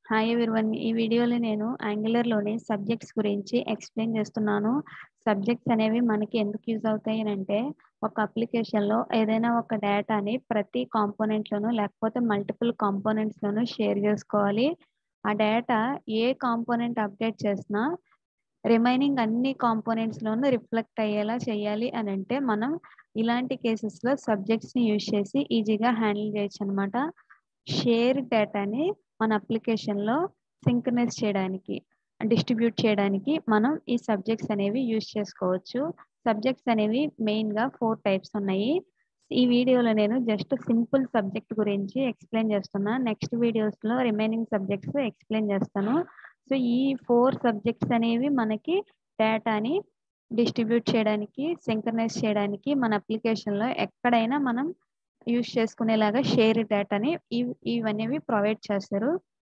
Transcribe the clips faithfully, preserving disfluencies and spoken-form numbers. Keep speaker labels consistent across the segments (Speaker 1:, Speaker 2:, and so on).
Speaker 1: Hi everyone. ఈ వీడియోలో నేను యాంగులర్‌లోని సబ్జెక్ట్స్ గురించి ఎక్స్‌ప్లెయిన్ చేస్తున్నాను. సబ్జెక్ట్స్ అనేవి మనకి ఎందుకు యూజ్ అవుతాయి అనంటే, ఒక అప్లికేషన్‌లో ఏదైనా ఒక డేటాని ప్రతి కాంపోనెంట్‌లోనూ లేకపోతే మల్టిపుల్ కాంపోనెంట్స్‌లోనూ షేర్ చేసుకోవాలి. ఆ డేటా ఏ కాంపోనెంట్ అప్డేట్ చేసినా రిమైనింగ్ అన్ని కాంపోనెంట్స్‌లోనూ రిఫ్లెక్ట్ అయ్యేలా చేయాలి అనంటే, మనం ఇలాంటి కేసెస్‌లో సబ్జెక్ట్స్‌ని యూజ్ చేసి ఈజీగా హ్యాండిల్ చేయొచ్చనమాట. షేర్ డేటాని మన అప్లికేషన్‌లో సింక్రనైజ్ చేయడానికి, డిస్ట్రిబ్యూట్ చేయడానికి మనం ఈ సబ్జెక్ట్స్ అనేవి యూజ్ చేసుకోవచ్చు. సబ్జెక్ట్స్ అనేవి మెయిన్‌గా నాలుగు టైప్స్ ఉన్నాయి. ఈ వీడియోలో నేను జస్ట్ సింపుల్ సబ్జెక్ట్ గురించి ఎక్స్‌ప్లెయిన్ చేస్తున్నా. నెక్స్ట్ వీడియోస్‌లో రిమైనింగ్ సబ్జెక్ట్స్ ఎక్స్‌ప్లెయిన్ చేస్తాను. సో, ఈ నాలుగు సబ్జెక్ట్స్ అనేవి మనకి డేటాని డిస్ట్రిబ్యూట్ చేయడానికి, సింక్రనైజ్ చేయడానికి మన అప్లికేషన్‌లో ఎక్కడైనా మనం యూజ్ చేసుకునేలాగా షేర్ డేటాని ఇవ్ ఇవనేవి ప్రొవైడ్ చేస్తారు.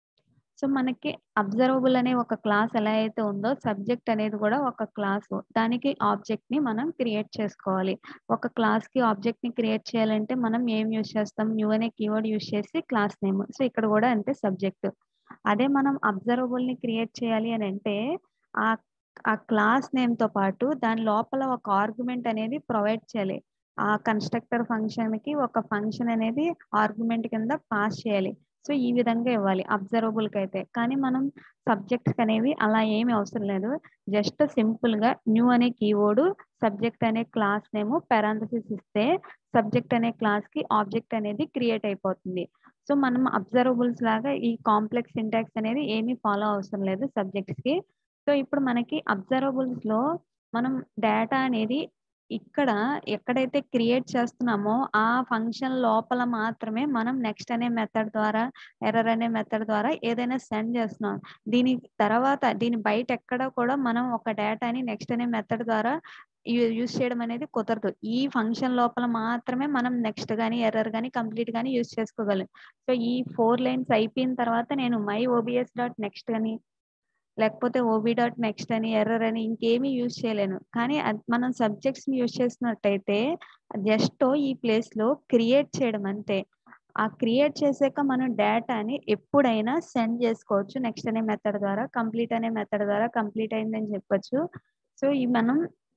Speaker 1: సో, మనకి అబ్జర్వబుల్ అనే ఒక క్లాస్ ఎలా అయితే ఉందో, సబ్జెక్ట్ అనేది కూడా ఒక క్లాసు. దానికి ఆబ్జెక్ట్‌ని మనం క్రియేట్ చేసుకోవాలి. ఒక క్లాస్‌కి ఆబ్జెక్ట్‌ని క్రియేట్ చేయాలంటే మనం ఏం యూజ్ చేస్తాం? న్యూ అనే కీవర్డ్ యూజ్ చేసి క్లాస్ నేమ్. సో, ఇక్కడ కూడా అంతే సబ్జెక్ట్. అదే మనం అబ్జర్వబుల్‌ని క్రియేట్ చేయాలి అనంటే, ఆ ఆ క్లాస్ నేమ్‌తో పాటు దాని లోపల ఒక ఆర్గ్యుమెంట్ అనేది ప్రొవైడ్ చేయాలి. ఆ కన్‌స్ట్రక్టర్ ఫంక్షన్‌కి ఒక ఫంక్షన్ అనేది ఆర్గ్యుమెంట్ కింద పాస్ చేయాలి. సో, ఈ విధంగా ఇవ్వాలి అబ్జర్వబుల్‌కైతే. కానీ మనం సబ్జెక్ట్స్‌కనేవి అలా ఏమి అవసరం లేదు. జస్ట్ సింపుల్‌గా న్యూ అనే కీవర్డ్, సబ్జెక్ట్ అనే క్లాస్ నేమ్ పారాంథసిస్ ఇస్తే సబ్జెక్ట్ అనే క్లాస్‌కి ఆబ్జెక్ట్ అనేది క్రియేట్ అయిపోతుంది. సో, మనం అబ్జర్వబుల్స్ లాగా ఈ కాంప్లెక్స్ సింటాక్స్ అనేది ఏమీ ఫాలో అవసరం లేదు సబ్జెక్ట్స్‌కి. సో, ఇప్పుడు మనకి అబ్జర్వబుల్స్‌లో మనం డేటా అనేది ఇక్కడ ఎక్కడైతే క్రియేట్ చేస్తున్నామో ఆ ఫంక్షన్ లోపల మాత్రమే మనం నెక్స్ట్ అనే మెథడ్ ద్వారా, ఎర్రర్ అనే మెథడ్ ద్వారా ఏదైనా సెండ్ చేస్తున్నాం. దీని తర్వాత దీని బయట ఎక్కడ కూడా మనం ఒక డేటాని నెక్స్ట్ అనే మెథడ్ ద్వారా యూ యూజ్ చేయడం అనేది కుదరదు. ఈ ఫంక్షన్ లోపల మాత్రమే మనం నెక్స్ట్ గాని, ఎర్రర్ గాని, కంప్లీట్ గాని యూజ్ చేసుకోగలం. సో, ఈ నాలుగు లైన్స్ అయిపోయిన తర్వాత నేను మై ఓబీఎస్ డాట్ నెక్స్ట్ అని లేకపోతే ఓబీ డాట్ నెక్స్ట్ అని, ఎర్రర్ అని ఇంకేమీ యూజ్ చేయలేను. కానీ అది మనం సబ్జెక్ట్స్‌ని యూజ్ చేసినట్టయితే జస్ట్ ఈ ప్లేస్‌లో క్రియేట్ చేయడం అంతే. ఆ క్రియేట్ చేసాక మనం డేటాని ఎప్పుడైనా సెండ్ చేసుకోవచ్చు. నెక్స్ట్ అనే మెథడ్ ద్వారా, కంప్లీట్ అనే మెథడ్ ద్వారా కంప్లీట్ అయిందని చెప్పొచ్చు. సో, ఈ మనం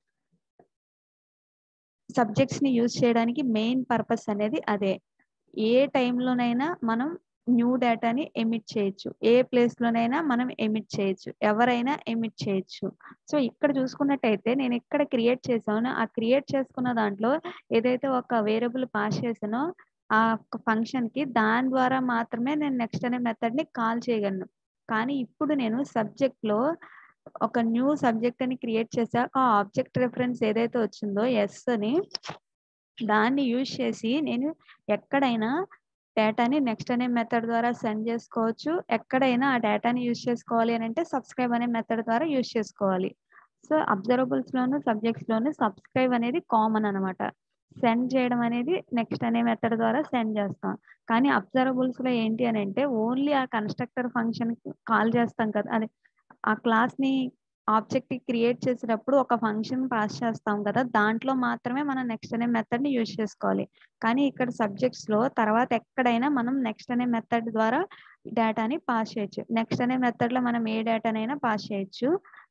Speaker 1: సబ్జెక్ట్స్‌ని యూజ్ చేయడానికి మెయిన్ పర్పస్ అనేది అదే. ఏ టైంలోనైనా మనం న్యూ డేటాని ఎమిట్ చేయొచ్చు. ఏ ప్లేస్‌లోనైనా మనం ఎమిట్ చేయొచ్చు. ఎవరైనా ఎమిట్ చేయొచ్చు. సో, ఇక్కడ చూసుకున్నట్టయితే నేను ఎక్కడ క్రియేట్ చేశానో, ఆ క్రియేట్ చేసుకున్న దాంట్లో ఏదైతే ఒక వేరియబుల్ పాస్ చేశానో, ఆ ఒక్క ఫంక్షన్‌కి దాని ద్వారా మాత్రమే నేను నెక్స్ట్ అనే మెథడ్‌ని కాల్ చేయగలను. కానీ ఇప్పుడు నేను సబ్జెక్ట్‌లో ఒక న్యూ సబ్జెక్ట్ అని క్రియేట్ చేశాక ఆ ఆబ్జెక్ట్ రిఫరెన్స్ ఏదైతే వచ్చిందో యెస్ అని దాన్ని యూజ్ చేసి నేను ఎక్కడైనా డేటాని నెక్స్ట్ అనే మెథడ్ ద్వారా సెండ్ చేసుకోవచ్చు. ఎక్కడైనా ఆ డేటాని యూజ్ చేసుకోవాలి అనంటే సబ్‌స్క్రైబ్ అనే మెథడ్ ద్వారా యూజ్ చేసుకోవాలి. సో, అబ్జర్వబుల్స్‌లోను, సబ్జెక్ట్స్‌లోను సబ్‌స్క్రైబ్ అనేది కామన్ అనమాట. సెండ్ చేయడం అనేది నెక్స్ట్ అనే మెథడ్ ద్వారా సెండ్ చేస్తాం. కానీ అబ్జర్వబుల్స్‌లో ఏంటి అనంటే ఓన్లీ ఆ కన్‌స్ట్రక్టర్ ఫంక్షన్‌కి కాల్ చేస్తాం కదా! అదే ఆ క్లాస్‌ని ఆబ్జెక్ట్‌ని క్రియేట్ చేసేటప్పుడు ఒక ఫంక్షన్ పాస్ చేస్తాం కదా! దాంట్లో మాత్రమే మనం నెక్స్ట్ అనే మెథడ్‌ని యూజ్ చేసుకోవాలి. కానీ ఇక్కడ సబ్జెక్ట్స్‌లో తర్వాత ఎక్కడైనా మనం నెక్స్ట్ అనే మెథడ్ ద్వారా డేటాని పాస్ చేయొచ్చు. నెక్స్ట్ అనే మెథడ్‌లో మనం ఏ డేటానైనా పాస్ చేయొచ్చు.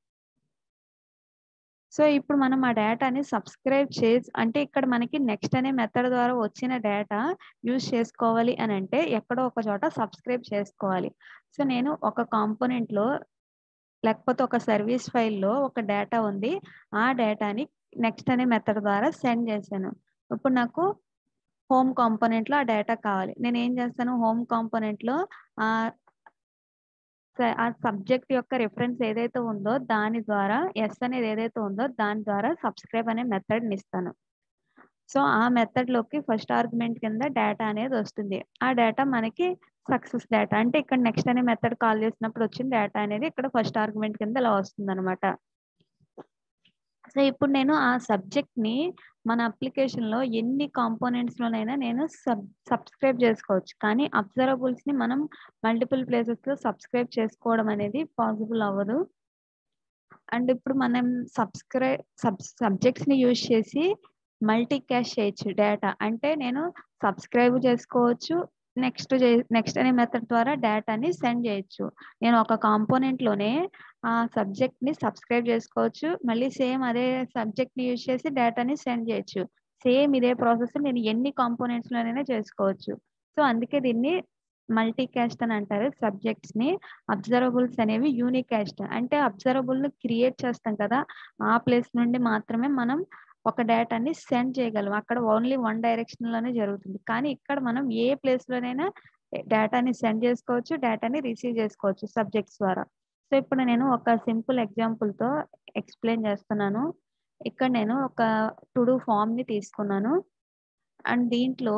Speaker 1: సో, ఇప్పుడు మనం ఆ డేటాని సబ్‌స్క్రైబ్ చేసి అంటే ఇక్కడ మనకి నెక్స్ట్ అనే మెథడ్ ద్వారా వచ్చిన డేటా యూజ్ చేసుకోవాలి అనంటే ఎక్కడో ఒక చోట సబ్‌స్క్రైబ్ చేసుకోవాలి. సో, నేను ఒక కాంపోనెంట్‌లో లేకపోతే ఒక సర్వీస్ ఫైల్‌లో ఒక డేటా ఉంది. ఆ డేటాని నెక్స్ట్ అనే మెథడ్ ద్వారా సెండ్ చేశాను. ఇప్పుడు నాకు హోమ్ కాంపోనెంట్‌లో ఆ డేటా కావాలి. నేనేం చేస్తాను హోమ్ కాంపోనెంట్‌లో ఆహ్, స ఆ సబ్జెక్ట్ యొక్క రిఫరెన్స్ ఏదైతే ఉందో దాని ద్వారా యెస్ అనేది ఏదైతే ఉందో దాని ద్వారా సబ్‌స్క్రైబ్ అనే మెథడ్‌ని ఇస్తాను. సో, ఆ మెథడ్‌లోకి ఫస్ట్ ఆర్గ్యుమెంట్ కింద డేటా అనేదొస్తుంది. ఆ డేటా మనకి సక్సెస్ డేటా. అంటే ఇక్కడ నెక్స్ట్ అనే మెథడ్ కాల్ చేసినప్పుడు వచ్చిన డేటా అనేది ఇక్కడ ఫస్ట్ ఆర్గ్యుమెంట్ కింద ఇలా వస్తుందనమాట. సో, ఇప్పుడు నేను ఆ సబ్జెక్ట్‌ని మన అప్లికేషన్‌లో ఎన్ని కాంపోనెంట్స్‌లోనైనా నేను సబ్ సబ్‌స్క్రైబ్ చేసుకోవచ్చు. కానీ అబ్జర్వబుల్స్‌ని మనం మల్టిపుల్ ప్లేసెస్‌లో సబ్‌స్క్రైబ్ చేసుకోవడం అనేది పాసిబుల్ అవ్వదు. అండ్ ఇప్పుడు మనం సబ్‌స్క్రై సబ్ సబ్జెక్ట్స్‌ని యూజ్ చేసి మల్టీ క్యాష్ చేయొచ్చు డేటా. అంటే నేను సబ్‌స్క్రైబ్ చేసుకోవచ్చు. నెక్స్ట్ జే నెక్స్ట్ అనే మెథడ్ ద్వారా డేటాని సెండ్ చేయొచ్చు. నేను ఒక కాంపోనెంట్‌లోనే ఆ సబ్జెక్ట్‌ని సబ్స్క్రైబ్ చేసుకోవచ్చు. మళ్ళీ సేమ్ అదే సబ్జెక్ట్‌ని యూజ్ చేసి డేటాని సెండ్ చేయొచ్చు. సేమ్ ఇదే ప్రాసెస్ నేను ఎన్ని కాంపోనెంట్స్‌లోనైనా చేసుకోవచ్చు. సో, అందుకే దీన్ని మల్టీ కాస్ట్ అని అంటారు. సబ్జెక్ట్స్‌ని అబ్జర్వబుల్స్ అనేవి యూనిక్ కాస్ట్. అంటే అబ్జర్వబుల్‌ని క్రియేట్ చేస్తాం కదా! ఆ ప్లేస్ నుండి మాత్రమే మనం ఒక డేటాని సెండ్ చేయగలం. అక్కడ ఓన్లీ వన్ డైరెక్షన్‌లోనే జరుగుతుంది. కానీ ఇక్కడ మనం ఏ ప్లేస్‌లోనైనా డేటాని సెండ్ చేసుకోవచ్చు. డేటాని రిసీవ్ చేసుకోవచ్చు సబ్జెక్ట్స్ ద్వారా. సో, ఇప్పుడు నేను ఒక సింపుల్ ఎగ్జాంపుల్‌తో ఎక్స్‌ప్లెయిన్ చేస్తున్నాను. ఇక్కడ నేను ఒక టు డూ ఫార్మ్‌ని తీసుకున్నాను. అండ్ దీంట్లో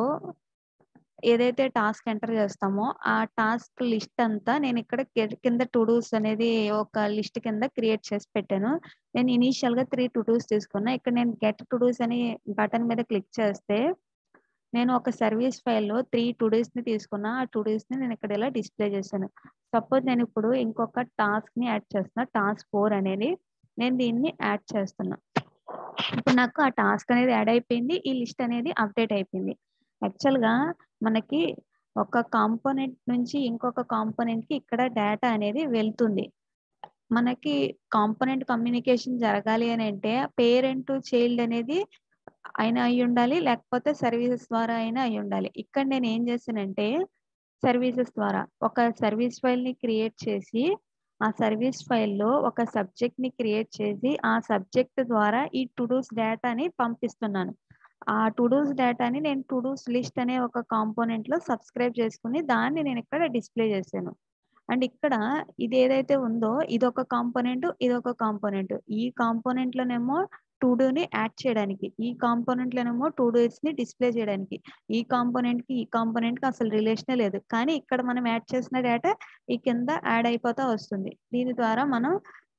Speaker 1: ఏదైతే టాస్క్ ఎంటర్ చేస్తామో, ఆ టాస్క్ లిస్ట్ అంతా నేనిక్కడ కి కింద టు డూస్ అనేది ఒక లిస్ట్ కింద క్రియేట్ చేసి పెట్టాను. నేను ఇనీషియల్‌గా త్రీ టు డూస్ తీసుకున్నా. ఇక్కడ నేను గెట్ టు డూస్ అని బటన్ మీద క్లిక్ చేస్తే, నేను ఒక సర్వీస్ ఫైల్‌లో త్రీ టు డూస్‌ని తీసుకున్నా. ఆ టు డూస్‌ని నేను ఇక్కడ ఇలా డిస్‌ప్లే చేశాను. సపోజ్ నేనిప్పుడు ఇంకొక టాస్క్‌ని యాడ్ చేస్తున్నా. టాస్క్ ఫోర్ అనేది. నేను దీన్ని యాడ్ చేస్తున్నా. ఇప్పుడు నాకు ఆ టాస్క్ అనేది యాడ్ అయిపోయింది. ఈ లిస్ట్ అనేది అప్‌డేట్ అయిపోయింది. యాక్చువల్‌గా మనకి ఒక కాంపోనెంట్ నుంచి ఇంకొక కాంపోనెంట్‌కి ఇక్కడ డేటా అనేది వెళ్తుంది. మనకి కాంపోనెంట్ కమ్యూనికేషన్ జరగాలి అనంటే పేరెంట్, చైల్డ్ అనేది అయినా అయ్యుండాలి. లేకపోతే సర్వీసెస్ ద్వారా అయినా అయ్యుండాలి. ఇక్కడ నేనేం చేశానంటే సర్వీసెస్ ద్వారా ఒక సర్వీస్ ఫైల్‌ని క్రియేట్ చేసి, ఆ సర్వీస్ ఫైల్‌లో ఒక సబ్జెక్ట్‌ని క్రియేట్ చేసి, ఆ సబ్జెక్ట్ ద్వారా ఈ టు డూస్ డేటాని పంపిస్తున్నాను. ఆ టు డూస్ డేటాని నేను టు డూస్ లిస్ట్ అనే ఒక కాంపోనెంట్‌లో సబ్స్క్రైబ్ చేసుకొని, దాన్ని నేనిక్కడ డిస్‌ప్లే చేశాను. అండ్ ఇక్కడ ఇదేదైతే ఉందో ఇదొక కాంపోనెంట్, ఇదొక కాంపోనెంట్. ఈ కాంపోనెంట్‌లోనేమో టు డూని యాడ్ చేయడానికి. ఈ కాంపోనెంట్‌లోనేమో టు డూస్‌ని డిస్‌ప్లే చేయడానికి. ఈ కాంపోనెంట్‌కి, ఈ కాంపోనెంట్‌కి అసలు రిలేషనే లేదు. కానీ ఇక్కడ మనం యాడ్ చేసిన డేటా ఈ కింద యాడ్ అయిపోతా వస్తుంది. దీని ద్వారా మనం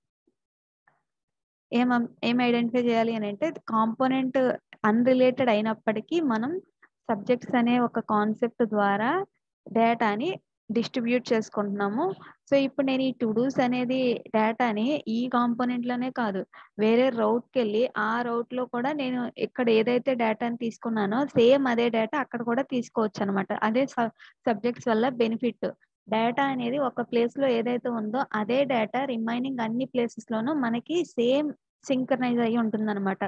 Speaker 1: ఏమం ఏం ఐడెంటిఫై చేయాలి అనంటే కాంపోనెంట్ అన్‌రిలేటెడ్ అయినప్పటికీ మనం సబ్జెక్ట్స్ అనే ఒక కాన్సెప్ట్ ద్వారా డేటాని డిస్ట్రిబ్యూట్ చేసుకుంటున్నాము. సో, ఇప్పుడు నేను ఈ టు డూస్ అనేది డేటాని ఈ కాంపోనెంట్‌లోనే కాదు, వేరే రౌట్‌కెళ్ళి ఆ రౌట్‌లో కూడా నేను ఇక్కడ ఏదైతే డేటాని తీసుకున్నానో సేమ్ అదే డేటా అక్కడ కూడా తీసుకోవచ్చనమాట. అదే స సబ్జెక్ట్స్ వల్ల బెనిఫిట్. డేటా అనేది ఒక ప్లేస్‌లో ఏదైతే ఉందో అదే డేటా రిమైనింగ్ అన్ని ప్లేసెస్‌లోనూ మనకి సేమ్ సింక్రనైజ్ అయ్యి ఉంటుందనమాట.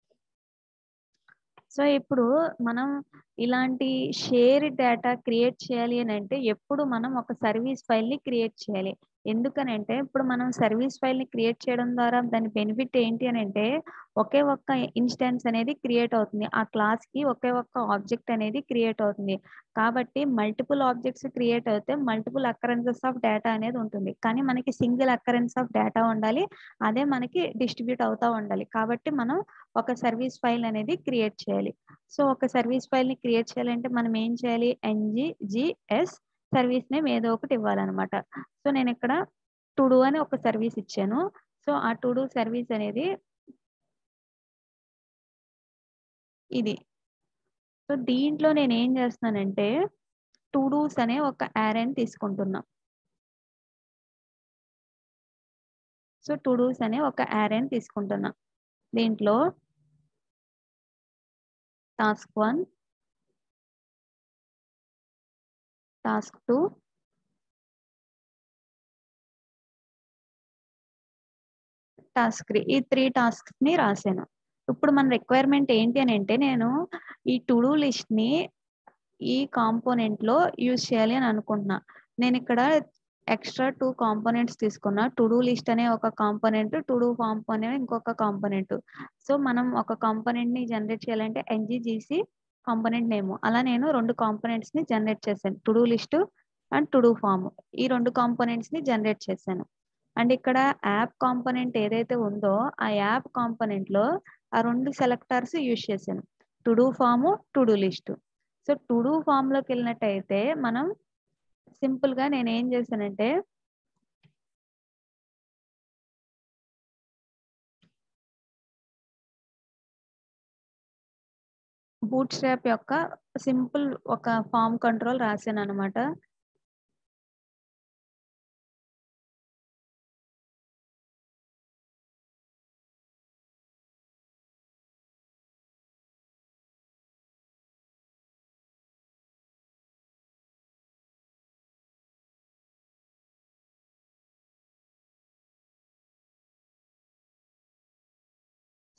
Speaker 1: సో, ఇప్పుడు మనం ఇలాంటి షేర్డ్ డేటా క్రియేట్ చేయాలి అనంటే, ఎప్పుడు మనం ఒక సర్వీస్ ఫైల్‌ని క్రియేట్ చేయాలి. ఎందుకనంటే, ఇప్పుడు మనం సర్వీస్ ఫైల్‌ని క్రియేట్ చేయడం ద్వారా దాని బెనిఫిట్ ఏంటి అనంటే, ఒకే ఒక్క ఇన్‌స్టాన్స్ అనేది క్రియేట్ అవుతుంది. ఆ క్లాస్‌కి ఒకే ఒక్క ఆబ్జెక్ట్ అనేది క్రియేట్ అవుతుంది. కాబట్టి మల్టిపుల్ ఆబ్జెక్ట్స్ క్రియేట్ అవుతే మల్టిపుల్ అకరెన్సెస్ ఆఫ్ డేటా అనేది ఉంటుంది. కానీ మనకి సింగిల్ అకరెన్స్ ఆఫ్ డేటా ఉండాలి. అదే మనకి డిస్ట్రిబ్యూట్ అవుతా ఉండాలి. కాబట్టి మనం ఒక సర్వీస్ ఫైల్ అనేది క్రియేట్ చేయాలి. సో, ఒక సర్వీస్ ఫైల్‌ని క్రియేట్ చేయాలంటే మనం ఏం చేయాలి? ఎన్‌జీజీఎస్ సర్వీస్ నేమ్ ఏదో ఒకటి ఇవ్వాలనమాట. సో, నేనిక్కడ టు డూ అని ఒక సర్వీస్ ఇచ్చాను. సో, ఆ టు డూ సర్వీస్ అనేది ఇది. సో, దీంట్లో నేనేం చేస్తున్నానంటే టు డూస్ అనే ఒక యారేని తీసుకుంటున్నా. సో, టు డూస్ అనే ఒక యారేని తీసుకుంటున్నా. దీంట్లో task one, task two, task three ఈ త్రీ టాస్క్స్‌ని రాసాను. ఇప్పుడు మన రిక్వైర్మెంట్ ఏంటి అనంటే నేను ఈ టు డూ లిస్ట్‌ని ఈ కాంపోనెంట్‌లో యూజ్ చేయాలి అని అనుకుంటున్నా. నేనిక్కడ ఎక్స్‌ట్రా టూ కాంపోనెంట్స్ తీసుకున్నా. టు డూ లిస్ట్ అనే ఒక కాంపోనెంట్, టు డూ ఫార్మ్ అనే ఇంకొక కాంపోనెంట్. సో, మనం ఒక కాంపోనెంట్‌ని జనరేట్ చేయాలంటే ఎన్‌జీజీసీ కాంపోనెంట్ నేము. అలా నేను రెండు కాంపోనెంట్స్‌ని జనరేట్ చేశాను. To do list and to do form. ఈ రెండు కాంపోనెంట్స్‌ని జనరేట్ చేశాను. అండ్ ఇక్కడ యాప్ కాంపోనెంట్ ఏదైతే ఉందో, ఆ యాప్ కాంపోనెంట్‌లో ఆ రెండు సెలెక్టర్స్ యూజ్ చేశాను. To do form, to do list. So, to do ఫార్మ్‌లోకెళ్ళినట్టయితే మనం సింపుల్‌గా నేనేం చేశానంటే బూట్‌స్ట్రాప్ యొక్క సింపుల్ ఒక ఫార్మ్ కంట్రోల్ రాసాననమాట.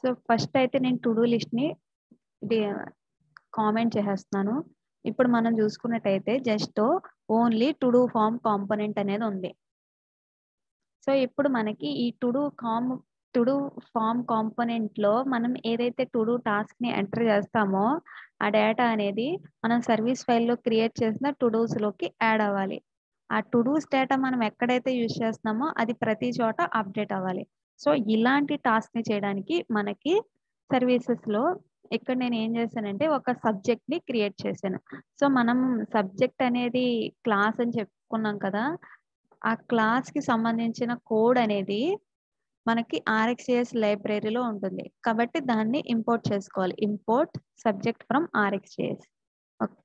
Speaker 1: సో ఫస్ట్ అయితే నేను టు డూ లిస్ట్ని కామెంట్ చేసేస్తున్నాను. ఇప్పుడు మనం చూసుకున్నట్టయితే just only to do form component అనేది ఉంది. సో ఇప్పుడు మనకి ఈ టు డూ కామ్ టు డూ ఫామ్ కాంపోనెంట్లో మనం ఏదైతే టు డూ టాస్క్ని ఎంటర్ చేస్తామో ఆ డేటా అనేది మనం సర్వీస్ ఫైల్లో క్రియేట్ చేసిన టు డూస్లోకి యాడ్ అవ్వాలి. ఆ టు డూస్ డేటా మనం ఎక్కడైతే యూజ్ చేస్తున్నామో అది ప్రతి చోట అప్డేట్ అవ్వాలి. సో ఇలాంటి టాస్క్ని చేయడానికి మనకి సర్వీసెస్లో ఇక్కడ నేను ఏం చేశానంటే ఒక సబ్జెక్ట్ని క్రియేట్ చేశాను. సో మనం సబ్జెక్ట్ అనేది క్లాస్ అని చెప్పుకున్నాం కదా, ఆ క్లాస్కి సంబంధించిన కోడ్ అనేది మనకి ఆర్ఎక్స్జేఎస్ లైబ్రరీలో ఉంటుంది. కాబట్టి దాన్ని ఇంపోర్ట్ చేసుకోవాలి. Import subject from RxJS. Okay.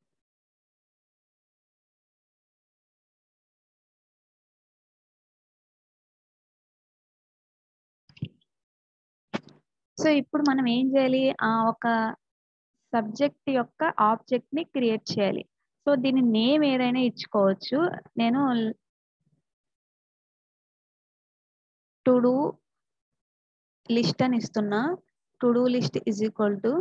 Speaker 1: So ఇప్పుడు మనం ఏం చేయాలి, ఆ ఒక సబ్జెక్ట్ యొక్క ఆబ్జెక్ట్ని క్రియేట్ చేయాలి. సో దీని నేమ్ ఏదైనా ఇచ్చుకోవచ్చు. నేను టు డూ లిస్ట్ అని ఇస్తున్నా. To do list is equal to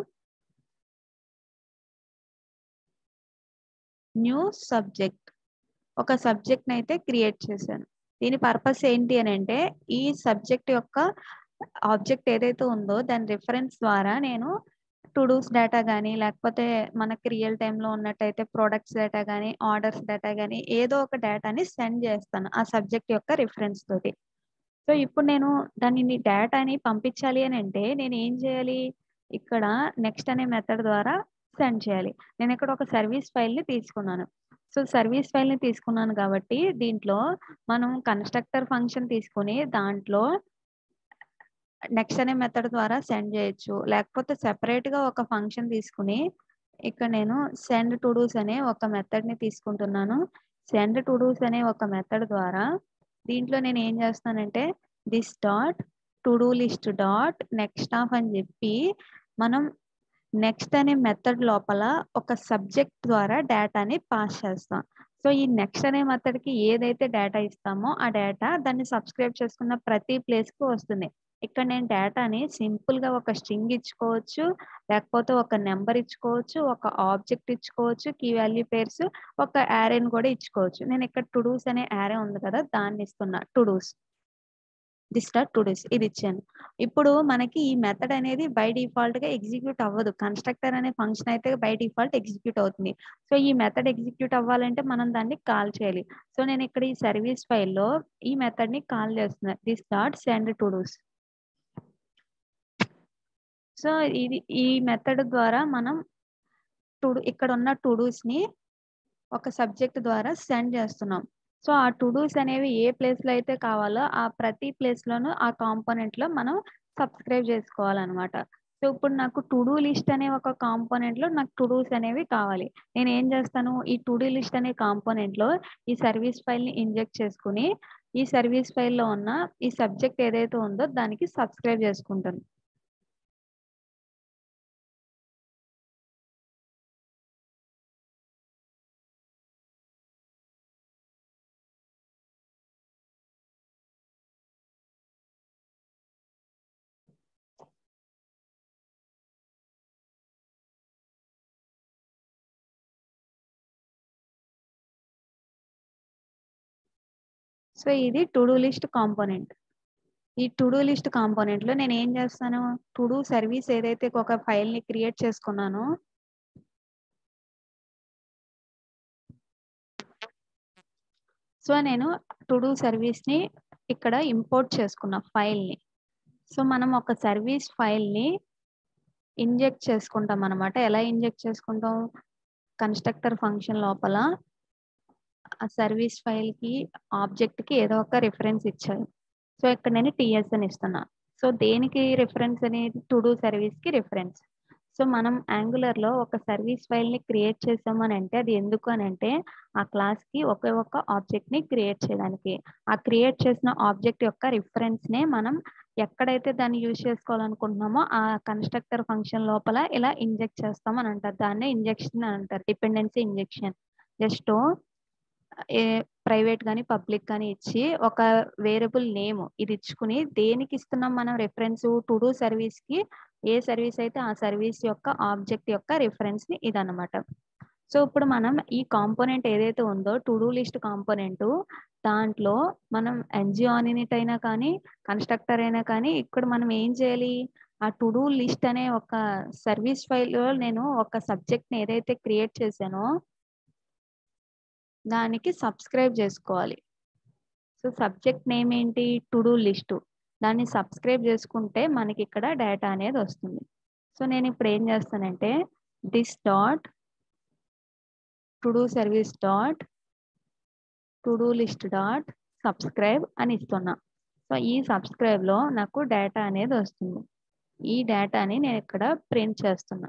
Speaker 1: new subject. ఒక సబ్జెక్ట్ని అయితే క్రియేట్ చేశాను. దీని పర్పస్ ఏంటి అని అంటే ఈ సబ్జెక్ట్ యొక్క ఆబ్జెక్ట్ ఏదైతే ఉందో దాని రిఫరెన్స్ ద్వారా నేను టు డూస్ డేటా కానీ లేకపోతే మనకి రియల్ టైంలో ఉన్నట్టయితే ప్రొడక్ట్స్ డేటా కానీ ఆర్డర్స్ డేటా కానీ ఏదో ఒక డేటాని సెండ్ చేస్తాను ఆ సబ్జెక్ట్ యొక్క రిఫరెన్స్ తోటి. సో ఇప్పుడు నేను దానిని డేటాని పంపించాలి అని అంటే నేను ఏం చేయాలి, ఇక్కడ నెక్స్ట్ అనే మెథడ్ ద్వారా సెండ్ చేయాలి. నేను ఇక్కడ ఒక సర్వీస్ ఫైల్ని తీసుకున్నాను. సో సర్వీస్ ఫైల్ని తీసుకున్నాను కాబట్టి దీంట్లో మనం కన్స్ట్రక్టర్ ఫంక్షన్ తీసుకుని దాంట్లో నెక్స్ట్ అనే మెథడ్ ద్వారా సెండ్ చేయొచ్చు. లేకపోతే సెపరేట్గా ఒక ఫంక్షన్ తీసుకుని ఇక్కడ నేను సెండ్ టు డూస్ అనే ఒక మెథడ్ని తీసుకుంటున్నాను. సెండ్ టు డూస్ అనే ఒక మెథడ్ ద్వారా దీంట్లో నేను ఏం చేస్తానంటే this dot to do list dot next of అని చెప్పి మనం నెక్స్ట్ అనే మెథడ్ లోపల ఒక సబ్జెక్ట్ ద్వారా డేటాని పాస్ చేస్తాం. సో ఈ నెక్స్ట్ అనే మెథడ్కి ఏదైతే డేటా ఇస్తామో ఆ డేటా దాన్ని సబ్స్క్రైబ్ చేసుకున్న ప్రతి ప్లేస్కి వస్తుంది. ఇక్కడ నేను డేటాని సింపుల్గా ఒక స్ట్రింగ్ ఇచ్చుకోవచ్చు, లేకపోతే ఒక నెంబర్ ఇచ్చుకోవచ్చు, ఒక ఆబ్జెక్ట్ ఇచ్చుకోవచ్చు, కీ వాల్యూ పేర్స్, ఒక యారేని కూడా ఇచ్చుకోవచ్చు. నేను ఇక్కడ టు డూస్ అనే యారే ఉంది కదా దాన్ని ఇస్తున్నా. Todos this dot todos ఇది ఇచ్చాను. ఇప్పుడు మనకి ఈ మెథడ్ అనేది బై డిఫాల్ట్ గా ఎగ్జిక్యూట్ అవ్వదు. కన్స్ట్రక్టర్ అనే ఫంక్షన్ అయితే బై డిఫాల్ట్ ఎగ్జిక్యూట్ అవుతుంది. సో ఈ మెథడ్ ఎగ్జిక్యూట్ అవ్వాలంటే మనం దాన్ని కాల్ చేయాలి. సో నేను ఇక్కడ ఈ సర్వీస్ ఫైల్లో ఈ మెథడ్ ని కాల్ చేస్తున్నా. This dot send todos. So ఇది ఈ మెథడ్ ద్వారా మనం టు ఇక్కడ ఉన్న టు డూస్ ని ఒక సబ్జెక్ట్ ద్వారా సెండ్ చేస్తున్నాం. సో ఆ టు డూస్ అనేవి ఏ ప్లేస్లో అయితే కావాలో ఆ ప్రతి ప్లేస్లోనూ ఆ కాంపోనెంట్లో మనం సబ్స్క్రైబ్ చేసుకోవాలన్నమాట. సో ఇప్పుడు నాకు టు డూ లిస్ట్ అనే ఒక కాంపోనెంట్లో నాకు టు డూస్ అనేవి కావాలి. నేను ఏం చేస్తాను, ఈ టు డూ లిస్ట్ అనే కాంపోనెంట్లో ఈ సర్వీస్ ఫైల్ని ఇంజెక్ట్ చేసుకుని ఈ సర్వీస్ ఫైల్లో ఉన్న ఈ సబ్జెక్ట్ ఏదైతే ఉందో దానికి సబ్స్క్రైబ్ చేసుకుంటాను. సో ఇది టు డూ లిస్ట్ కాంపోనెంట్. ఈ టు డూ లిస్ట్ కాంపోనెంట్లో నేను ఏం చేస్తాను, టు డూ సర్వీస్ ఏదైతే ఒక ఫైల్ని క్రియేట్ చేసుకున్నానో సో నేను టు డూ సర్వీస్ని ఇక్కడ ఇంపోర్ట్ చేసుకున్న ఫైల్ని. సో మనం ఒక సర్వీస్ ఫైల్ని ఇంజెక్ట్ చేసుకుంటాం అనమాట. ఎలా ఇంజెక్ట్ చేసుకుంటాం, కన్స్ట్రక్టర్ ఫంక్షన్ లోపల ఆ సర్వీస్ ఫైల్కి ఆబ్జెక్ట్కి ఏదో ఒక రిఫరెన్స్ ఇచ్చారు. సో ఇక్కడ నేను టిఎస్ అని ఇస్తున్నా. సో దేనికి రిఫరెన్స్ అనేది టు డూ సర్వీస్కి రిఫరెన్స్. సో మనం యాంగులర్లో ఒక సర్వీస్ ఫైల్ని క్రియేట్ చేసామని అంటే అది ఎందుకు అని అంటే ఆ క్లాస్కి ఒకే ఒక్క ఆబ్జెక్ట్ని క్రియేట్ చేయడానికి. ఆ క్రియేట్ చేసిన ఆబ్జెక్ట్ యొక్క రిఫరెన్స్నే మనం ఎక్కడైతే దాన్ని యూజ్ చేసుకోవాలనుకుంటున్నామో ఆ కన్స్ట్రక్టర్ ఫంక్షన్ లోపల ఇలా ఇంజెక్ట్ చేస్తాం అని అంటారు. దాన్నే ఇంజెక్షన్ అని అంటారు, dependency injection. Just a private గాని పబ్లిక్ గాని ఇచ్చి ఒక వేరియబుల్ నేమ్ ఇది ఇచ్చుకుని దేనికి ఇస్తున్నాం మనం రిఫరెన్స్ టు డూ సర్వీస్ కి ఏ సర్వీస్ అయితే ఆ సర్వీస్ యొక్క ఆబ్జెక్ట్ యొక్క రిఫరెన్స్ ని ఇదన్నమాట. సో ఇప్పుడు మనం ఈ కాంపోనెంట్ ఏదైతే ఉందో టు డూ లిస్ట్ కాంపోనెంట్ దాంట్లో మనం ఎన్జీ ఆన్ ఇనిట్ అయినా కానీ కన్స్ట్రక్టర్ అయినా కానీ ఇక్కడ మనం ఏం చేయాలి ఆ టు డూ లిస్ట్ అనే ఒక సర్వీస్ ఫైల్లో నేను ఒక సబ్జెక్ట్ ని ఏదైతే క్రియేట్ చేశానో దానికి సబ్స్క్రైబ్ చేసుకోవాలి. సో సబ్జెక్ట్ నేమ్ ఏంటి టు డూ లిస్ట్ దాన్ని సబ్స్క్రైబ్ చేసుకుంటే మనకి ఇక్కడ డేటా అనేది వస్తుంది. సో నేను ఇప్పుడు ఏం చేస్తానంటే this dot to do service dot to do list dot subscribe అని ఇస్తున్నా. సో ఈ సబ్స్క్రైబ్ లో నాకు డేటా అనేది వస్తుంది. ఈ డేటాని నేను ఇక్కడ ప్రింట్ చేస్తున్నా.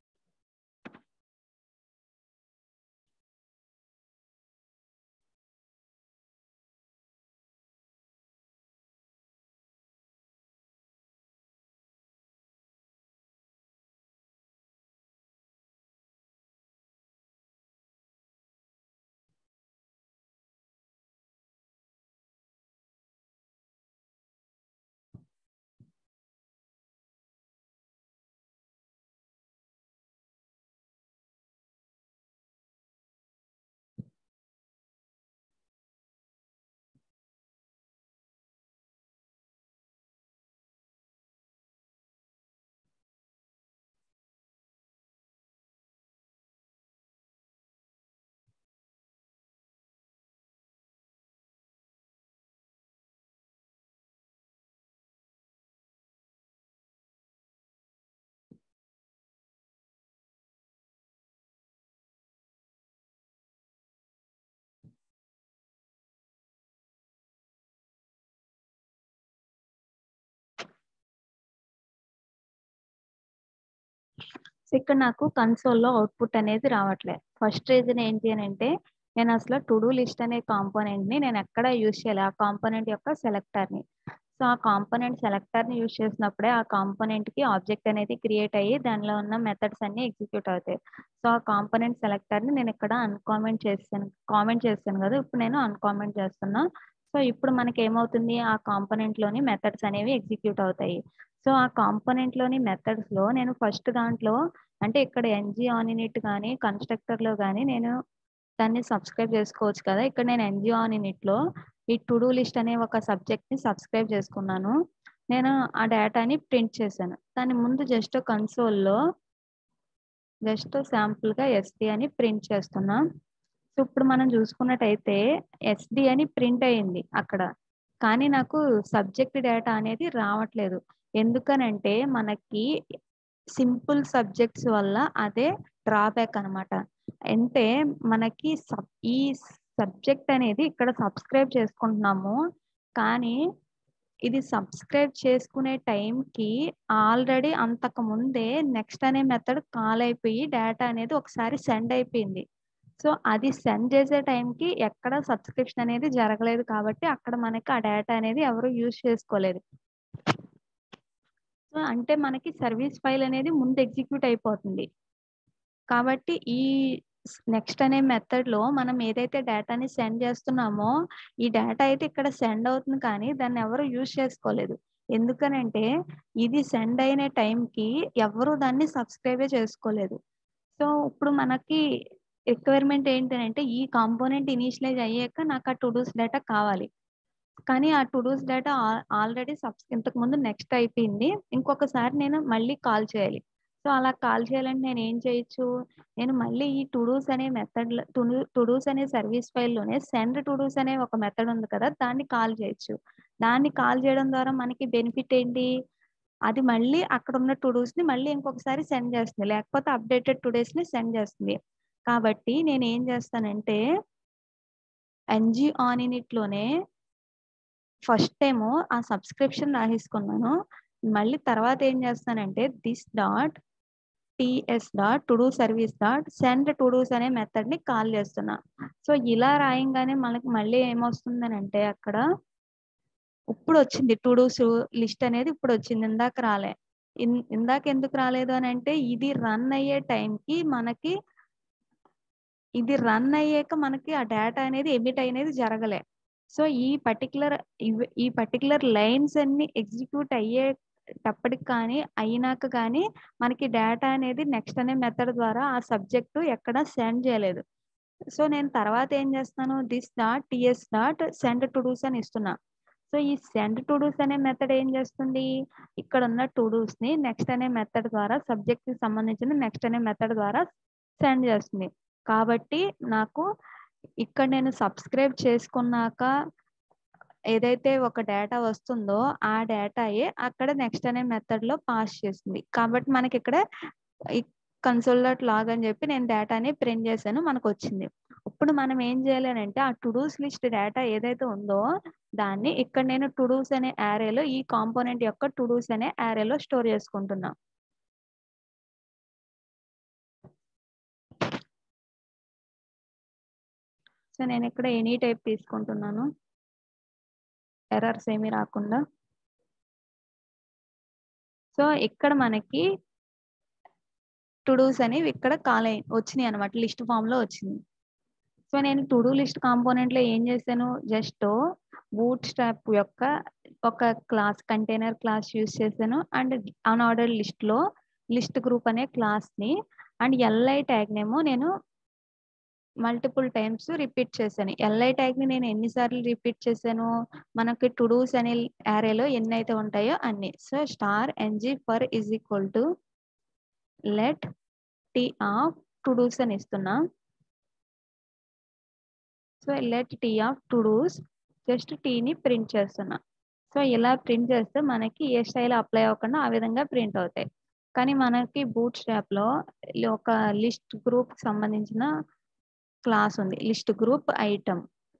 Speaker 1: ఇక్కడ నాకు కన్సోల్లో అవుట్పుట్ అనేది రావట్లేదు. ఫస్ట్ రీజన్ ఏంటి అని అంటే నేను అసలు టు డూ లిస్ట్ అనే కాంపోనెంట్ ని నేను ఎక్కడ యూజ్ చేయాలి ఆ కాంపోనెంట్ యొక్క సెలెక్టర్ ని. సో ఆ కాంపోనెంట్ సెలెక్టర్ ని యూజ్ చేసినప్పుడే ఆ కాంపోనెంట్ కి ఆబ్జెక్ట్ అనేది క్రియేట్ అయ్యి దానిలో ఉన్న మెథడ్స్ అన్ని ఎగ్జిక్యూట్ అవుతాయి. సో ఆ కాంపోనెంట్ సెలెక్టర్ ని నేను ఇక్కడ అన్కామెంట్ చేస్తాను కామెంట్ చేస్తాను కదా ఇప్పుడు నేను అన్కామెంట్ చేస్తున్నా. సో ఇప్పుడు మనకి ఏమవుతుంది ఆ కాంపోనెంట్ లోని మెథడ్స్ అనేవి ఎగ్జిక్యూట్ అవుతాయి. సో ఆ కాంపోనెంట్ లోని మెథడ్స్ లో నేను ఫస్ట్ దాంట్లో అంటే ఇక్కడ ఎన్జీ ఆన్ ఇనిట్ కానీ కన్స్ట్రక్టర్ లో కానీ నేను దాన్ని సబ్స్క్రైబ్ చేసుకోవచ్చు కదా. ఇక్కడ నేను ఎన్జీ ఆన్ ఇనిట్ లో ఈ టు డూ లిస్ట్ అనే ఒక సబ్జెక్ట్ ని సబ్స్క్రైబ్ చేసుకున్నాను. నేను ఆ డేటాని ప్రింట్ చేశాను. దాని ముందు జస్ట్ కన్సోల్లో జస్ట్ శాంపుల్ గా ఎస్డి అని ప్రింట్ చేస్తున్నా. సో ఇప్పుడు మనం చూసుకున్నట్టయితే ఎస్డి అని ప్రింట్ అయ్యింది అక్కడ. కానీ నాకు సబ్జెక్ట్ డేటా అనేది రావట్లేదు. ఎందుకనంటే మనకి సింపుల్ సబ్జెక్ట్స్ వల్ల అదే డ్రాబ్యాక్ అనమాట. అంటే మనకి సబ్ ఈ సబ్జెక్ట్ అనేది ఇక్కడ సబ్స్క్రైబ్ చేసుకుంటున్నాము కానీ ఇది సబ్స్క్రైబ్ చేసుకునే టైంకి ఆల్రెడీ అంతకు ముందే నెక్స్ట్ అనే మెథడ్ కాల్ అయిపోయి డేటా అనేది ఒకసారి సెండ్ అయిపోయింది. సో అది సెండ్ చేసే టైంకి ఎక్కడ సబ్స్క్రిప్షన్ అనేది జరగలేదు కాబట్టి అక్కడ మనకి ఆ డేటా అనేది ఎవరు యూజ్ చేసుకోలేదు. సో అంటే మనకి సర్వీస్ ఫైల్ అనేది ముందు ఎగ్జిక్యూట్ అయిపోతుంది. కాబట్టి ఈ నెక్స్ట్ అనే మెథడ్ లో మనం ఏదైతే డేటాని సెండ్ చేస్తున్నామో ఈ డేటా అయితే ఇక్కడ సెండ్ అవుతుంది కానీ దాన్ని ఎవరు యూజ్ చేసుకోలేదు. ఎందుకనంటే ఇది సెండ్ అయిన టైంకి ఎవరు దాన్ని సబ్స్క్రైబే చేసుకోలేదు. సో ఇప్పుడు మనకి రిక్వైర్మెంట్ ఏంటంటే ఈ కాంపోనెంట్ ఇనిషియలైజ్ అయ్యాక నాకు ఆ టు డూస్ డేటా కావాలి. కానీ ఆ టు డూస్ డేటా ఆల్రెడీ సబ్స్ ఇంతకు ముందు నెక్స్ట్ అయిపోయింది. ఇంకొకసారి నేను మళ్ళీ కాల్ చేయాలి. సో అలా కాల్ చేయాలంటే నేను ఏం చేయొచ్చు నేను మళ్ళీ ఈ టు డూస్ అనే మెథడ్ టు డూస్ అనే సర్వీస్ ఫైల్లోనే సెండ్ టు డూస్ అనే ఒక మెథడ్ ఉంది కదా దాన్ని కాల్ చేయొచ్చు. దాన్ని కాల్ చేయడం ద్వారా మనకి బెనిఫిట్ ఏంటి అది మళ్ళీ అక్కడ ఉన్న టు డూస్ ని మళ్ళీ ఇంకొకసారి సెండ్ చేస్తుంది. లేకపోతే అప్డేటెడ్ టు డేస్ ని సెండ్ చేస్తుంది. కాబట్టి నేను ఏం చేస్తానంటే ఎన్జీ ఆన్ ఇనిట్ లోనే ఫస్ట్ టైము ఆ సబ్స్క్రిప్షన్ రాసేసుకున్నాను. మళ్ళీ తర్వాత ఏం చేస్తానంటే this dot TS dot to do service dot send todos అనే మెథడ్ ని కాల్ చేస్తున్నా. సో ఇలా రాయంగానే మనకి మళ్ళీ ఏమొస్తుందనంటే అక్కడ ఇప్పుడు వచ్చింది టు డూస్ లిస్ట్ అనేది ఇప్పుడు వచ్చింది. ఇందాక రాలే. ఇందాక ఎందుకు రాలేదు అని అంటే ఇది రన్ అయ్యే టైంకి మనకి ఇది రన్ అయ్యాక మనకి ఆ డేటా అనేది ఎమిట్ అనేది జరగలే. సో, ఈ పర్టిక్యులర్ ఇవ్ ఈ పర్టిక్యులర్ లైన్స్ అన్నీ ఎగ్జిక్యూట్ అయ్యేటప్పటికి కానీ, అయినాక కానీ మనకి డేటా అనేది నెక్స్ట్ అనే మెథడ్ ద్వారా ఆ సబ్జెక్ట్ ఎక్కడ సెండ్ చేయలేదు. సో, నేను తర్వాత ఏం చేస్తున్నాను, this dot TS dot send todos అని ఇస్తున్నా. సో, ఈ సెండ్ టు డూస్ అనే మెథడ్ ఏం చేస్తుంది, ఇక్కడ ఉన్న టు డూస్‌ని నెక్స్ట్ అనే మెథడ్ ద్వారా సబ్జెక్ట్‌కి సంబంధించిన నెక్స్ట్ అనే మెథడ్ ద్వారా సెండ్ చేస్తుంది. కాబట్టి నాకు ఇక్కడ నేను సబ్స్క్రైబ్ చేసుకున్నాక ఏదైతే ఒక డేటా వస్తుందో ఆ డేటాయే అక్కడ నెక్స్ట్ అనే మెథడ్‌లో పాస్ చేస్తుంది. కాబట్టి మనకిక్కడ ఈ కన్సోల్ డాట్ లాగ్ అని చెప్పి నేను డేటాని ప్రింట్ చేశాను. మనకొచ్చింది. ఇప్పుడు మనం ఏం చేయాలి అనంటే ఆ టు డూస్ లిస్ట్ డేటా ఏదైతే ఉందో దాన్ని ఇక్కడ నేను టు డూస్ అనే యారేలో ఈ కాంపోనెంట్ యొక్క టు డూస్ అనే యారేలో స్టోర్ చేసుకుంటున్నా. సో, నేనిక్కడ ఎనీ టైప్ తీసుకుంటున్నాను. ఎర్రర్స్ ఏమీ రాకుండా. సో, ఇక్కడ మనకి టు డూస్ అనేవి ఇక్కడ కాల్ అయి వచ్చినాయి అన్నమాట. లిస్ట్ ఫార్మ్‌లో వచ్చింది. సో, నేను టు డూ లిస్ట్ కాంపోనెంట్‌లో ఏం చేశాను, జస్ట్ బూట్ స్ట్రాప్ యొక్క ఒక క్లాస్ కంటైనర్ క్లాస్ యూజ్ చేశాను. అండ్ అన్ఆర్డర్డ్ లిస్ట్‌లో లిస్ట్ గ్రూప్ అనే క్లాస్‌ని అండ్ ఎల్ఐ ట్యాగ్‌నేమో నేను మల్టిపుల్ టైమ్స్ రిపీట్ చేశాను. ఎల్ఐ ట్యాగ్‌ని నేను ఎన్ని సార్లు రిపీట్ చేశాను, మనకి టు డూస్ అనే యారేలో ఎన్నైతే ఉంటాయో అన్ని. So, star NG for is equal to let T of todos అని ఇస్తున్నా. So, let T of todos just టీని ప్రింట్ చేస్తున్నా. సో, ఇలా ప్రింట్ చేస్తే మనకి ఏ స్టైల్ అప్లై అవ్వకుండా ఆ విధంగా ప్రింట్ అవుతాయి. కానీ మనకి బూట్ స్ట్రాప్‌లో ఒక లిస్ట్ గ్రూప్‌కి సంబంధించిన క్లాస్ ఉంది. List group item.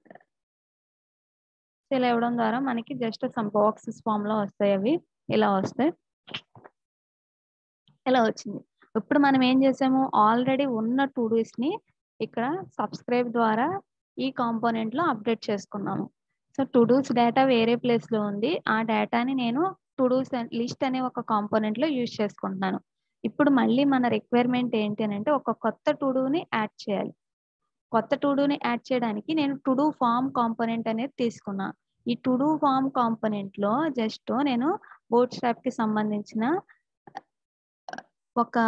Speaker 1: ఇలా ఇవ్వడం ద్వారా మనకి జస్ట్ సమ్ బాక్సెస్ ఫార్మ్‌లో వస్తాయి అవి. ఇలా వస్తాయి. ఇలా వచ్చింది. ఇప్పుడు మనం ఏం చేసాము, ఆల్రెడీ ఉన్న టు డూస్‌ని ఇక్కడ సబ్స్క్రైబ్ ద్వారా ఈ కాంపోనెంట్‌లో అప్డేట్ చేసుకున్నాము. సో, టు డూస్ డేటా వేరే ప్లేస్‌లో ఉంది. ఆ డేటాని నేను టు డూస్ లిస్ట్ అనే ఒక కాంపోనెంట్‌లో యూజ్ చేసుకుంటున్నాను. ఇప్పుడు మళ్ళీ మన రిక్వైర్మెంట్ ఏంటి అనంటే ఒక కొత్త టు డూని యాడ్ చేయాలి. కొత్త టు డూని యాడ్ చేయడానికి నేను టు డూ ఫార్మ్ కాంపోనెంట్ అనేది తీసుకున్నా. ఈ టు డూ ఫార్మ్ కాంపోనెంట్‌లో జస్ట్ నేను బూట్ స్ట్రాప్‌కి సంబంధించిన ఒక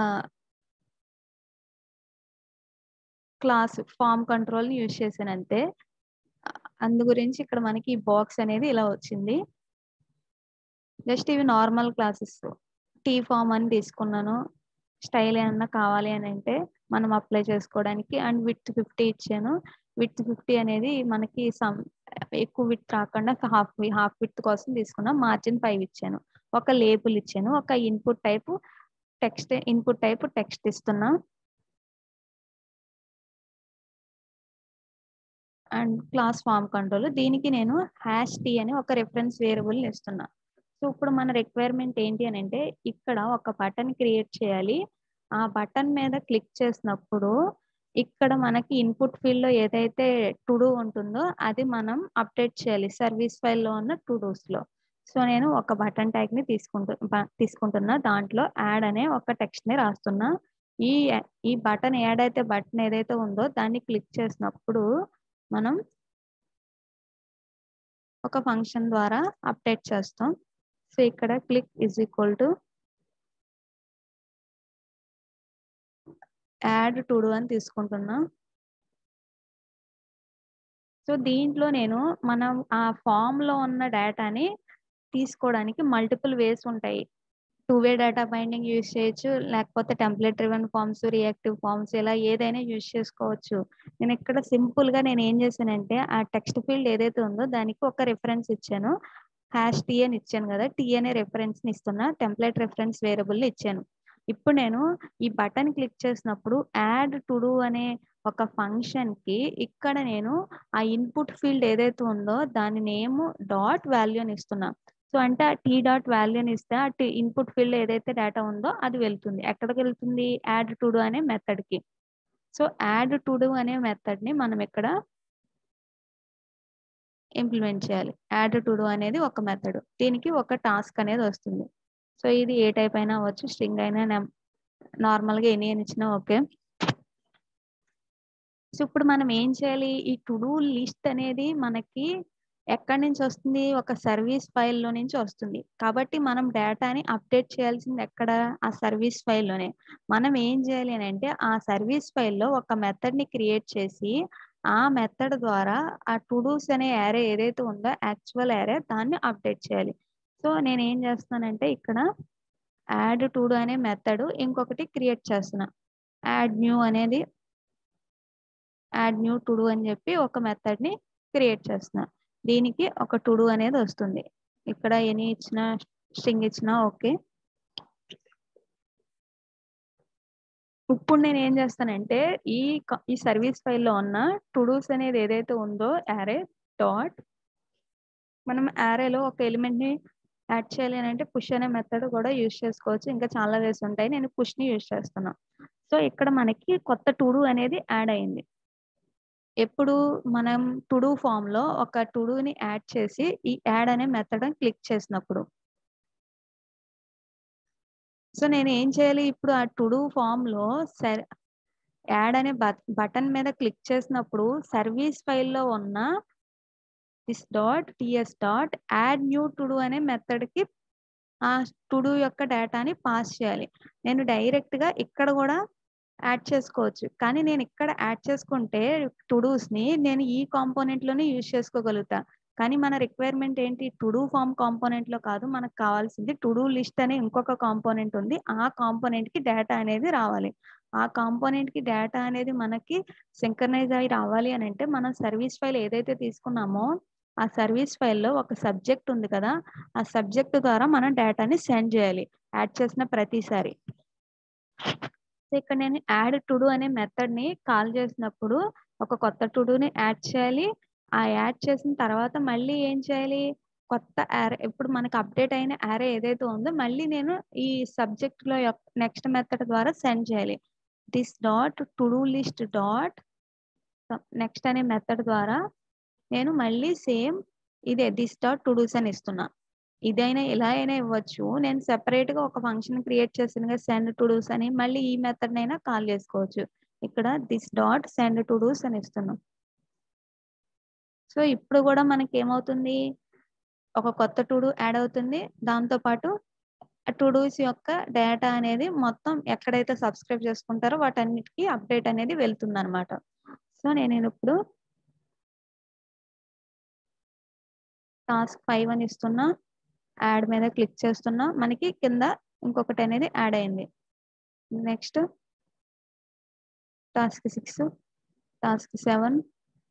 Speaker 1: క్లాస్ ఫార్మ్ కంట్రోల్‌ని యూజ్ చేశాను అంతే. అందు గురించి ఇక్కడ మనకి ఈ బాక్స్ అనేది ఇలా వచ్చింది. జస్ట్ ఇవి నార్మల్ క్లాసెస్. టీ ఫార్మ్ అని తీసుకున్నాను. స్టైల్ ఏమన్నా కావాలి అని అంటే మనం అప్లై చేసుకోవడానికి అండ్ విడ్త్ ఫిఫ్టీ ఇచ్చాను. విడ్త్ ఫిఫ్టీ అనేది మనకి సమ్ ఎక్కువ విడ్త్ రాకుండా హాఫ్ హాఫ్ విడ్త్ కోసం తీసుకున్నాం. మార్జిన్ ఫైవ్ ఇచ్చాను. ఒక లేబుల్ ఇచ్చాను. ఒక input type text input type text ఇస్తున్నా. And class form control. దీనికి నేను హ్యాష్ టీ అని ఒక రిఫరెన్స్ వేరియబుల్ ఇస్తున్నా. సో, ఇప్పుడు మన రిక్వైర్మెంట్ ఏంటి అనంటే ఇక్కడ ఒక బటన్ క్రియేట్ చేయాలి. ఆ బటన్ మీద క్లిక్ చేసినప్పుడు ఇక్కడ మనకి ఇన్పుట్ ఫీల్డ్‌లో ఏదైతే టు డూ ఉంటుందో అది మనం అప్డేట్ చేయాలి. సర్వీస్ ఫైల్‌లో ఉన్న టు డూస్‌లో. సో, నేను ఒక బటన్ ట్యాగ్‌ని తీసుకుంటు బ తీసుకుంటున్నా. దాంట్లో యాడ్ అనే ఒక టెక్స్ట్‌ని రాస్తున్నా. ఈ ఈ బటన్ యాడ్ అయితే బటన్ ఏదైతే ఉందో దాన్ని క్లిక్ చేసినప్పుడు మనం ఒక ఫంక్షన్ ద్వారా అప్డేట్ చేస్తాం. సో, ఇక్కడ click is equal to add to do అని తీసుకుంటున్నా. సో, దీంట్లో నేను మనం ఆ ఫార్మ్‌లో ఉన్న డేటాని తీసుకోవడానికి మల్టిపుల్ వేస్ ఉంటాయి. Two way data binding use చేయొచ్చు. లేకపోతే template driven forms, reactive forms ఇలా ఏదైనా యూజ్ చేసుకోవచ్చు. నేను ఇక్కడ సింపుల్‌గా నేను ఏం చేశానంటే ఆ టెక్స్ట్ ఫీల్డ్ ఏదైతే ఉందో దానికి ఒక రిఫరెన్స్ ఇచ్చాను. హ్యాష్ టీ అని ఇచ్చాను కదా! టీ అనే రిఫరెన్స్‌ని ఇస్తున్నా. టెంప్లేట్ రిఫరెన్స్ వేరియబుల్‌ని ఇచ్చాను. ఇప్పుడు నేను ఈ బటన్ క్లిక్ చేసినప్పుడు యాడ్ టు డూ అనే ఒక ఫంక్షన్‌కి ఇక్కడ నేను ఆ ఇన్పుట్ ఫీల్డ్ ఏదైతే ఉందో దాని నేమ్ డాట్ వాల్యూ అని ఇస్తున్నా. సో, అంటే ఆ టీ డాట్ వాల్యూ అని ఇస్తే ఆ టీ ఇన్పుట్ ఫీల్డ్‌లో ఏదైతే డేటా ఉందో అది వెళ్తుంది. ఎక్కడికి వెళ్తుంది? యాడ్ టు డూ అనే మెథడ్‌కి. సో, యాడ్ టు డూ అనే మెథడ్‌ని మనం ఇక్కడ ఇంప్లిమెంట్ చేయాలి. యాడ్ టు డూ అనేది ఒక మెథడ్. దీనికి ఒక టాస్క్ అనేది వస్తుంది. సో, ఇది ఏ టైప్ అయినా అవ్వచ్చు. స్ట్రింగ్ అయినా నెం నార్మల్‌గా ఎనీ అని ఇచ్చినా ఓకే. సో ఇప్పుడు మనం ఏం చేయాలి? ఈ టు డూ లిస్ట్ అనేది మనకి ఎక్కడి నుంచి వస్తుంది? ఒక సర్వీస్ ఫైల్‌లో నుంచి వస్తుంది. కాబట్టి మనం డేటాని అప్డేట్ చేయాల్సింది ఎక్కడ? ఆ సర్వీస్ ఫైల్‌లోనే. మనం ఏం చేయాలి అనంటే ఆ సర్వీస్ ఫైల్‌లో ఒక మెథడ్‌ని క్రియేట్ చేసి, ఆ మెథడ్ ద్వారా ఆ టు డూస్ అనే యారే ఏదైతే ఉందో యాక్చువల్ యారే దాన్ని అప్డేట్ చేయాలి. సో నేనేం చేస్తున్నానంటే ఇక్కడ యాడ్ టు డూ అనే మెథడ్ ఇంకొకటి క్రియేట్ చేస్తున్నా. యాడ్ న్యూ అనేది యాడ్ న్యూ టు డూ అని చెప్పి ఒక మెథడ్‌ని క్రియేట్ చేస్తున్నా. దీనికి ఒక టు డూ అనేది వస్తుంది. ఇక్కడ ఎనీ ఇచ్చినా స్ట్రింగ్ ఇచ్చినా ఓకే. ఇప్పుడు నేనేం చేస్తానంటే ఈ క ఈ సర్వీస్ ఫైల్‌లో ఉన్న టు డూస్ అనేది ఏదైతే ఉందో యారే డాట్ మనం యారేలో ఒక ఎలిమెంట్‌ని యాడ్ చేయాలి అనంటే పుష్ అనే మెథడ్ కూడా యూజ్ చేసుకోవచ్చు. ఇంకా చాలా వేస్ ఉంటాయి. నేను పుష్‌ని యూజ్ చేస్తున్నా. సో ఇక్కడ మనకి కొత్త టు డూ అనేది యాడ్ అయింది. ఎప్పుడు మనం టు డూ ఫార్మ్‌లో ఒక టు డూని యాడ్ చేసి ఈ యాడ్ అనే మెథడ్‌ని క్లిక్ చేసినప్పుడు. సో నేనేం చేయాలి ఇప్పుడు ఆ టు డూ ఫార్మ్‌లో సర్ యాడ్ అనే బట్ బటన్ మీద క్లిక్ చేసినప్పుడు సర్వీస్ ఫైల్‌లో ఉన్న this dot TS dot add new to do అనే మెథడ్‌కి ఆ టు డూ యొక్క డేటాని పాస్ చేయాలి. నేను డైరెక్ట్‌గా ఇక్కడ గూడా యాడ్ చేసుకోవచ్చు. కానీ నేను ఇక్కడ యాడ్ చేసుకుంటే టు డూస్‌ని నేను ఈ కాంపోనెంట్‌లోనే యూజ్ చేసుకోగలుగుతా. కానీ మన రిక్వైర్మెంట్ ఏంటి? టు డూ ఫార్మ్ కాంపోనెంట్‌లో కాదు. మనకు కావాల్సింది టు డూ లిస్ట్ అనే ఇంకొక కాంపోనెంట్ ఉంది. ఆ కాంపోనెంట్‌కి డేటా అనేది రావాలి. ఆ కాంపోనెంట్‌కి డేటా అనేది మనకి సింక్రనైజ్ అయ్యి రావాలి అనంటే మనం సర్వీస్ ఫైల్ ఏదైతే తీసుకున్నామో ఆ సర్వీస్ ఫైల్‌లో ఒక సబ్జెక్ట్ ఉంది కదా! ఆ సబ్జెక్ట్ ద్వారా మనం డేటాని సెండ్ చేయాలి. యాడ్ చేసిన ప్రతిసారి. సో ఇక్కడ నేను యాడ్ టు డూ అనే మెథడ్‌ని కాల్ చేసినప్పుడు ఒక కొత్త టు డూని యాడ్ చేయాలి. ఆ యాడ్ చేసిన తర్వాత మళ్ళీ ఏం చేయాలి? కొత్త యారే ఇప్పుడు మనకు అప్డేట్ అయిన యారే ఏదైతే ఉందో మళ్ళీ నేను ఈ సబ్జెక్ట్‌లో యొక్క నెక్స్ట్ మెథడ్ ద్వారా సెండ్ చేయాలి. This dot to do list dot next అనే మెథడ్ ద్వారా నేను మళ్ళీ సేమ్ ఇదే దిస్ డాట్ టు డూస్ అని ఇస్తున్నా. ఇదైనా ఇలా అయినా ఇవ్వచ్చు. నేను సెపరేట్‌గా ఒక ఫంక్షన్ క్రియేట్ చేశాను కదా! సెండ్ టు డూస్ అని. మళ్ళీ ఈ మెథడ్‌నైనా కాల్ చేసుకోవచ్చు. ఇక్కడ this dot send todos అని ఇస్తున్నాం. సో ఇప్పుడు గూడా మనకేమవుతుంది? ఒక కొత్త టు డూ యాడ్ అవుతుంది. దాంతో పాటు టు డూస్ యొక్క డేటా అనేది మొత్తం ఎక్కడైతే సబ్స్క్రైబ్ చేసుకుంటారో వాటన్నిటికి అప్డేట్ అనేది వెళ్తుందనమాట. సో నేనిప్పుడు టాస్క్ ఫైవ్ అని ఇస్తున్నా. యాడ్ మీద క్లిక్ చేస్తున్నా. మనకి కింద ఇంకొకటి అనేది యాడ్ అయింది. Next task six, task seven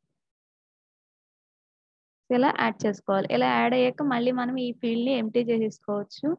Speaker 1: ఇలా యాడ్ చేసుకోవాలి. ఇలా యాడ్ అయ్యాక మళ్ళీ మనం ఈ ఫీల్డ్‌ని ఎంప్టీ చేసేసుకోవచ్చు.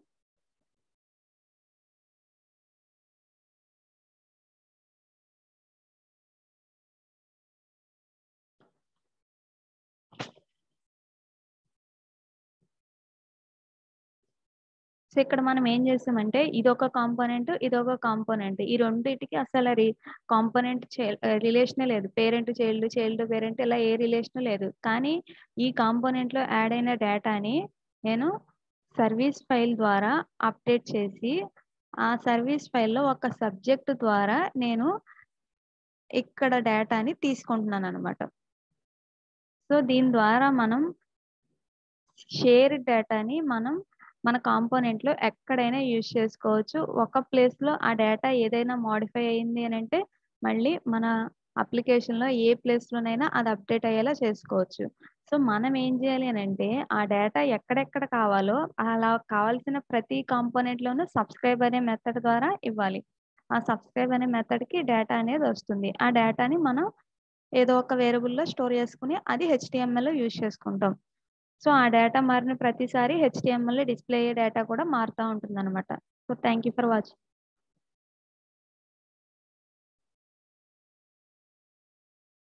Speaker 1: సో ఇక్కడ మనం ఏం చేసామంటే ఇదొక కాంపోనెంట్, ఇదొక కాంపోనెంట్. ఈ రెండిటికి అసలు రి కాంపోనెంట్ చే రిలేషనే లేదు. పేరెంట్ చైల్డ్, చైల్డ్ పేరెంట్ ఇలా ఏ రిలేషను లేదు. కానీ ఈ కాంపోనెంట్‌లో యాడ్ అయిన డేటాని నేను సర్వీస్ ఫైల్ ద్వారా అప్డేట్ చేసి, ఆ సర్వీస్ ఫైల్‌లో ఒక సబ్జెక్ట్ ద్వారా నేను ఇక్కడ డేటాని తీసుకుంటున్నాననమాట. సో దీని ద్వారా మనం షేర్ డేటాని మనం మన కాంపోనెంట్‌లో ఎక్కడైనా యూజ్ చేసుకోవచ్చు. ఒక ప్లేస్‌లో ఆ డేటా ఏదైనా మోడిఫై అయింది అనంటే, మళ్ళీ మన అప్లికేషన్‌లో ఏ ప్లేస్‌లోనైనా అది అప్డేట్ అయ్యేలా చేసుకోవచ్చు. సో మనం ఏం చేయాలి అనంటే, ఆ డేటా ఎక్కడెక్కడ కావాలో అలా కావాల్సిన ప్రతి కాంపోనెంట్‌లోనూ సబ్స్క్రైబ్ అనే మెథడ్ ద్వారా ఇవ్వాలి. ఆ సబ్స్క్రైబ్ అనే మెథడ్‌కి డేటా అనేది వస్తుంది. ఆ డేటాని మనం ఏదో ఒక వేరియబుల్‌లో స్టోర్ చేసుకొని అది హెచ్‌టీఎంఎల్‌లో యూజ్ చేసుకుంటాం. సో ఆ డేటా మారిన ప్రతిసారి హెచ్‌టీఎంఎల్‌లో డిస్‌ప్లే అయ్యే డేటా కూడా మారుతా ఉంటుందనమాట. So thank you for watching.